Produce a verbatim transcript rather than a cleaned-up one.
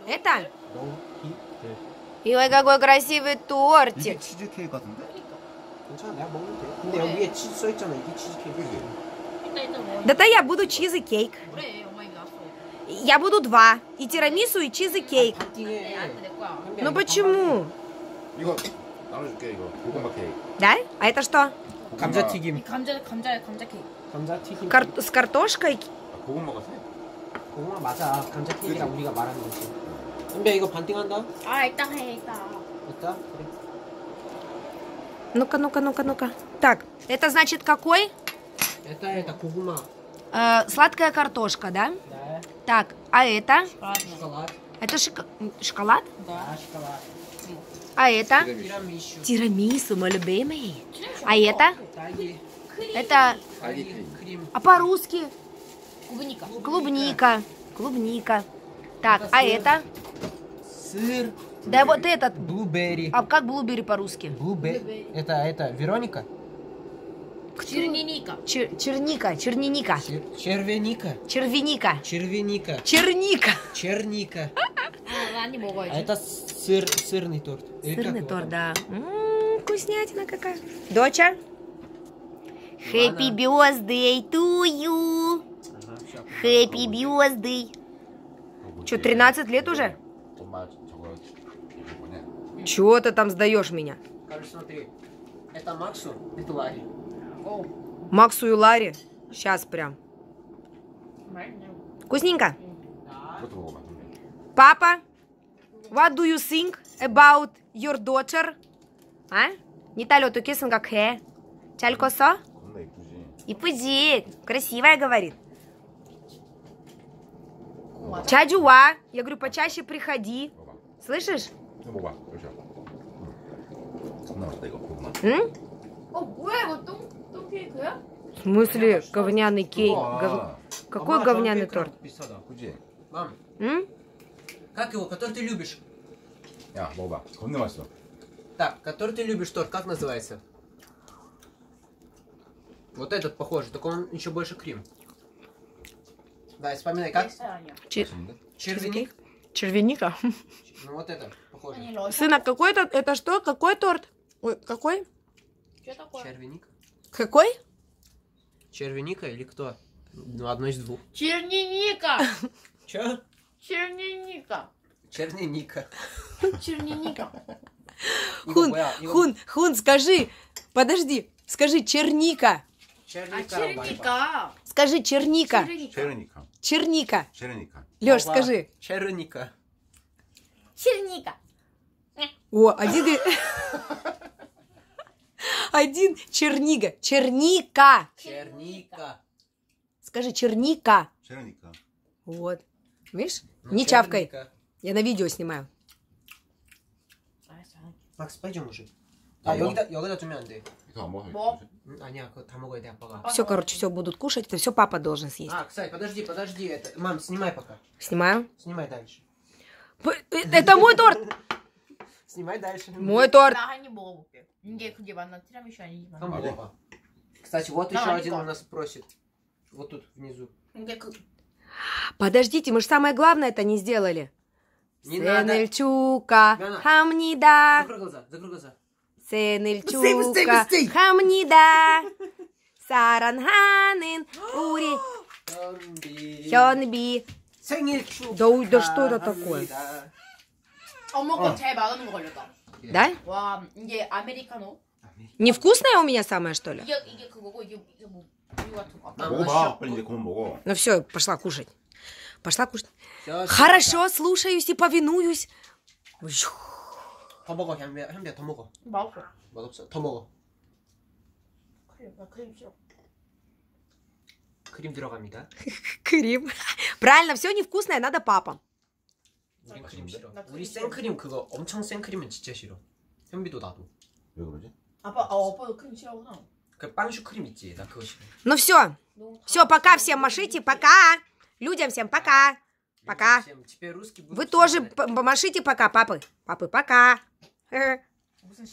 Это? Ой, какой красивый тортик. 치즈케이크 같은데? 괜찮아, 내가 먹으면 돼. 근데 여기 위에 치즈 써있잖아. 이게 치즈케이크지. Да-то я буду чизкейк. Я буду два. И тирамису, и чизкейк. Ну почему? 이거 나눠줄게 이거 고구마 케이크. Да? А это что? 감자튀김. 감자 감자 감자 케이크. 감자튀김. Кар с картошкой? 아, 고구마가 세? 고구마 맞아. 감자튀김이랑 우리가 말하는 거지. 은비야 이거 반띵한다. 아 일단 해 일단. 있다? 그래. Ну-ка, ну-ка, ну-ка, ну-ка. Так, это значит какой? Это, это 고구마. Э, сладкая картошка, да? Да. Так, а это? шоколад. Это шик... шоколад? Да, шоколад. А это? тирамису. Тирамису, мой любимый. А это? 딸기. Это... крем. А по-русски? клубника. Клубника. Клубника. Так, а это? сыр. Да вот этот. блуберри. А как блубери по-русски? блуберри. Это, это, Вероника? черника. Чер... Черника, черниника. Чер... червяника. Червяника. червяника. Черника. черника. 아 많이 А 먹어야지. это сыр, сырный торт. Или как Сырный его торт, там? да. М-м, вкуснятина какая. Доча? Happy birthday to you. Ага, всё. Happy birthday. Че, тринадцать лет уже? 엄마 저거 이거 뭐냐? Чего ты там сдаешь меня? Короче, смотри. Это Максу, это Ларе. 어. Максу и Ларе? Сейчас прям. 맛있네. Вкусненько? 그것도 먹어봐. Папа, what do you think about your daughter? А? Ниталё тукесын как хэ. Чалькосо? 겁나 이쁘지. Ипыди. Красивая, говорит. Чаджуа. Я говорю, почаще приходи. 먹어봐. Слышишь? 이거 먹어봐. 그렇죠. 겁나 맛있다 이거 고구마. М? 어 뭐야 이거 똥, 똥 케이크야? В смысле говняный кейк? 우와. Гов- Какой говняный торт? 비싸다. 그지? Мам, М? как его, который ты любишь? 야 먹어봐. 겁나 맛있어. Так, который ты любишь торт, как называется? Вот этот похож, только он еще больше крем. Да, и вспоминай, как? 아니야. Че- 맛있는데? Червяник? Червяника. Ну вот это, похоже. 아니 러시아. Сына, какой это? Это что? Какой торт? Ой, какой? что такое? Червяник? Какой? Червяника или кто? Ну, одно из двух. черника. Че? черника. Черняника. черника. Его Хун, боя- его- Хун, Хун, скажи. Подожди. Скажи черника. 아 Черника. черника. Скажи черника. черника. 쉐르니카. Черника. 쉐르니카. Лёш, Оба. скажи. Черника. черника. О, один... и- Один чернига. Черника. Черника. Скажи черника. 쉐르니카. Вот. Видишь? Ну, Не чавкай. черника. Я на видео снимаю. 알았어. Макс, пойдем уже. А, 뭐? 여기다, 여기다 두면 안 돼. 이거 안 먹어. 뭐? 응, 아니야, 그거 다 먹어야 돼, 아빠가. Все, короче, все будут кушать. Это все папа должен съесть. А, кстати, подожди, подожди. Это... Мам, снимай пока. Снимаю. Снимай дальше. П- э, Это мой торт. Снимай дальше. Мой торт. 나 한 입 먹어볼게. 이게 그게 맞나 티라미슈 아니지만. Там А, 먹어봐. Кстати, вот Да, еще не один так. у нас просит. Вот тут, внизу. 이게 그 Подождите, мы же самое главное это не сделали. Не надо. Сенельчука, Мяна. хамнида. Закрой глаза, закрой глаза. Сенельчука, хамнида. Саранханин, ури, 현비. хёнби. 생일 축하. Да, ой, да что это такое? 엄마 거 제일 많은 거 걸렸다. Да? 와 이게 아메리카노. Невкусное у меня самое, что ли? 이게 이게 그거고 이게 이게 뭐 우유 같은 거. 아, 먹어봐. 빨리 이제 그만 먹어. Ну все, пошла кушать. Пошла кушать. 자, Хорошо, слушаюсь и повинуюсь. 더 먹어, 현비야. 현비야, 더 먹어. 맛없어. 맛없어. 더 먹어. 크림 나 크림 싫어. 크림 들어갑니다. Крем. Правильно, все невкусное, надо папа. 우린 크림 싫어. 나 크림 우리 싫어. 생크림 그거 엄청 생크림은 진짜 싫어. 현비도 나도. 왜 그러지? 아빠 어 아빠도 크림 싫어하구나. 그 빵슈 크림 있지? 나 그거 싫어. Ну все, 너무 다- все, пока всем машите, пока. Людям всем пока. Пока. всем. Теперь русский будет Вы тоже всем п- помашите пока, папы. Папы, пока. 무슨